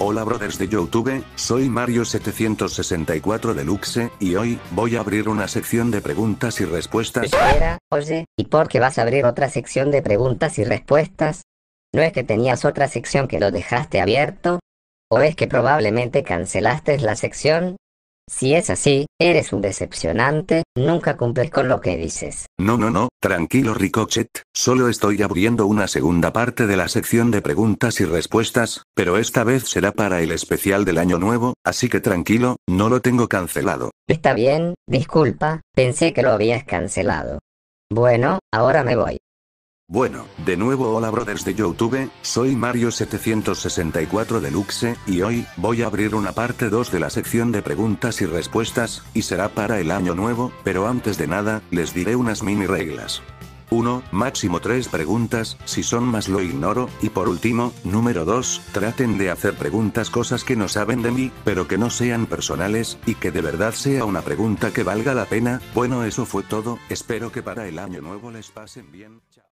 Hola brothers de YouTube, soy Mario764 Deluxe, y hoy, voy a abrir una sección de preguntas y respuestas. Espera, oye, ¿y por qué vas a abrir otra sección de preguntas y respuestas? ¿No es que tenías otra sección que lo dejaste abierto? ¿O es que probablemente cancelaste la sección? Si es así, eres un decepcionante, nunca cumples con lo que dices. No, tranquilo Ricochet, solo estoy abriendo una segunda parte de la sección de preguntas y respuestas, pero esta vez será para el especial del año nuevo, así que tranquilo, no lo tengo cancelado. Está bien, disculpa, pensé que lo habías cancelado. Bueno, ahora me voy. Bueno, de nuevo hola brothers de YouTube, soy Mario764 Deluxe, y hoy, voy a abrir una parte 2 de la sección de preguntas y respuestas, y será para el año nuevo, pero antes de nada, les diré unas mini reglas. 1. Máximo 3 preguntas, si son más lo ignoro, y por último, número 2, traten de hacer preguntas cosas que no saben de mí, pero que no sean personales, y que de verdad sea una pregunta que valga la pena. Bueno, eso fue todo, espero que para el año nuevo les pasen bien. Chao.